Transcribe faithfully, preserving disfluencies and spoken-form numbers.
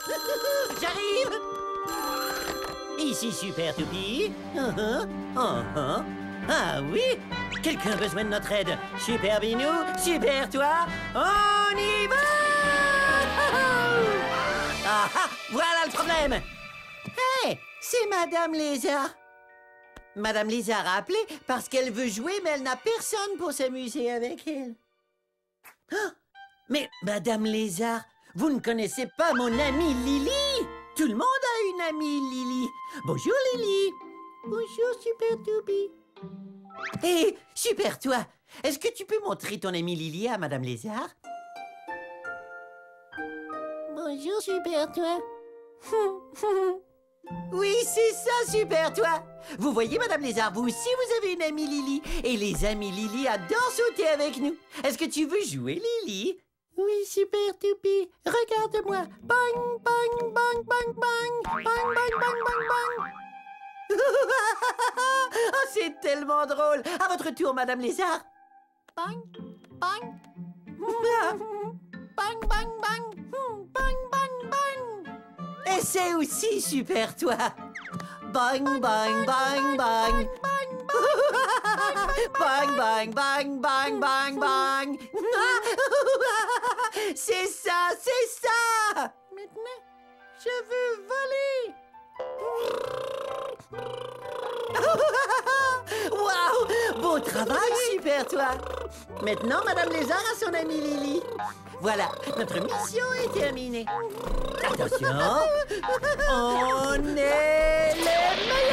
J'arrive. Ici Super Toupie. Uh-huh. Uh-huh. Ah oui. Quelqu'un a besoin de notre aide. Super Binou, Super Toi, on y va. Ah ah, voilà le problème. Hé, c'est Madame Lézard. Madame Lézard a appelé parce qu'elle veut jouer, mais elle n'a personne pour s'amuser avec elle. Ah, mais Madame Lézard, vous ne connaissez pas mon amie Lily? Tout le monde a une amie Lily. Bonjour Lily. Bonjour Super Toupie. Hé, Super Toi, est-ce que tu peux montrer ton amie Lily à Madame Lézard? Bonjour Super Toi. Oui, c'est ça, Super Toi. Vous voyez, Madame Lézard, vous aussi, vous avez une amie Lily. Et les amis Lily adorent sauter avec nous. Est-ce que tu veux jouer, Lily? Oui, Super Toupie. Regarde-moi. Bang, bang, bang, bang, bang. Bang, bang, bang, bang, bang. Oh, c'est tellement drôle. À votre tour, Madame Lézard. Bang, bang. Bang, bang, bang. Bang, bang, bang. Essaie aussi, Super Toi. Bang, bang, bang, bang. Bang, bang, bang, bang, bang, bang. C'est ça, c'est ça. Maintenant, je veux voler. Waouh! Beau travail, Super Toi. Maintenant, Madame Lézard a son amie Lily. Voilà, notre mission est terminée. Attention, on est les meilleurs.